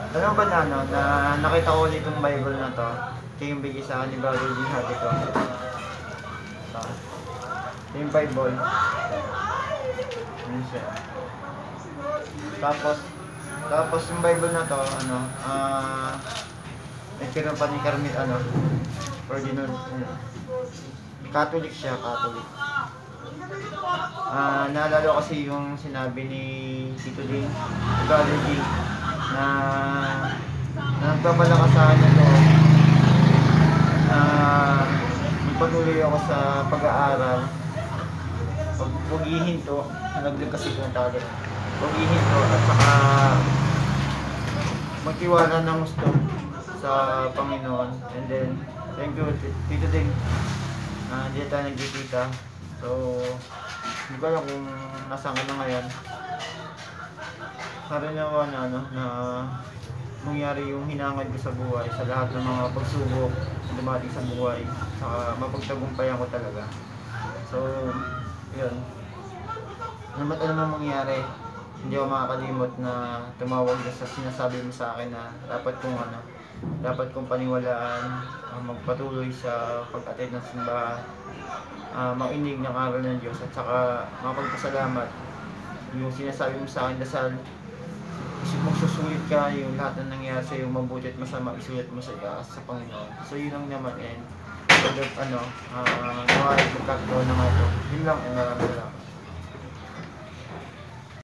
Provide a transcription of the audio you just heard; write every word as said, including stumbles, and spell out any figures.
Alam ba na ano, na nakita ko ulit itong Bible na to. Ito yung bigay sa akin ni Brother G. Hati ko. Ito. Ito yung Bible. Yun siya. Tapos, tapos yung Bible na to, ano, ah, uh, nagkaroon pa ni Carmel, ano, Ferdinand, ano, Catholic siya, Catholic. Ah, uh, naalala ko kasi yung sinabi ni Tito Ding, Brother G, na nagpapalakas sa kanya to, na magpatuloy ako sa pag-aaral. Pag huwag ihinto, nalaglag kasi kong target. Huwag ihinto at saka magtiwala ng gusto sa Panginoon. And then, thank you, Tito Ding. Uh, hindi tayo nagkikita. So, hindi ko alam kung nasaan ka na ngayon. Karanawa na, ano, na mangyari yung hinangad ko sa buhay, sa lahat ng mga pagsubok na dumating sa buhay. Saka mapagtagumpayan ko talaga. So, yun. Ano ba't alam mo mangyari? Hindi ako makakalimot na tumawag na sa sinasabi mo sa akin na dapat kong ano, dapat kong paniwalaan, uh, magpatuloy sa pag-attend ng simbahan, uh, makinig ng aral ng Diyos, at saka mapagpasalamat. Yung sinasabi mo sa akin, dasal, isip mong susulit ka, yung lahat na nangyari sa iyo, mabuti at masama, isulit mo sa iyas sa Panginoon. So yun lang naman, and so that, ano, uh, nawari magkakaroon na nga ito. Yun lang, and maraming salamat.